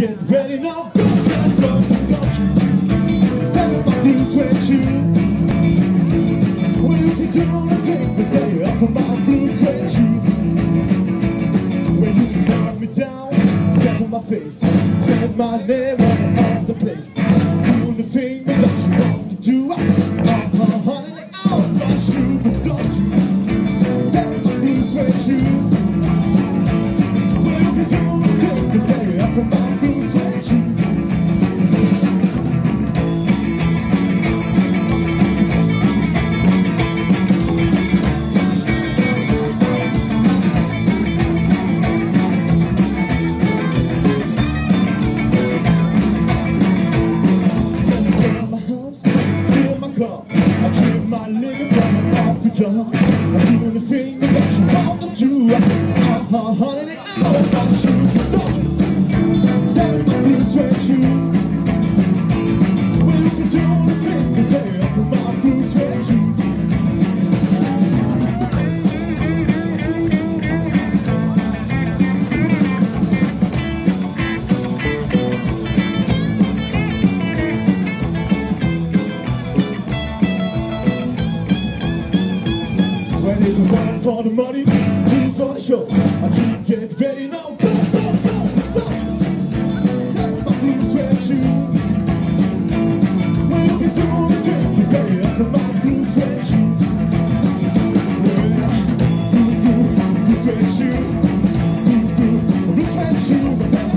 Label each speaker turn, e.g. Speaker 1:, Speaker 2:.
Speaker 1: Get ready now, go, go, go, go. Step on my blue suede shoe. Well, you can do all the things, but stay up on my blue suede shoe. When you can calm me down, step on my face, say my name all the place. Doing the thing that you want to do. Honey, let out my shoe, but don't you step on my blue suede shoe. Well, you can do all the things, but stay up on my blue suede shoe. I'm doing the thing that you want to do. Honey, let out my shoe. Don't step in my blue suede shoe. Well, you can do all the things that stay up in my blue suede shoe. When it's one for the money, two for the show. I should get ready now. Go, go, go, go. Step on my blue suede shoe. Well, you can do all the things, stay up in my blue suede shoe. Well, blue suede shoe, blue suede shoe.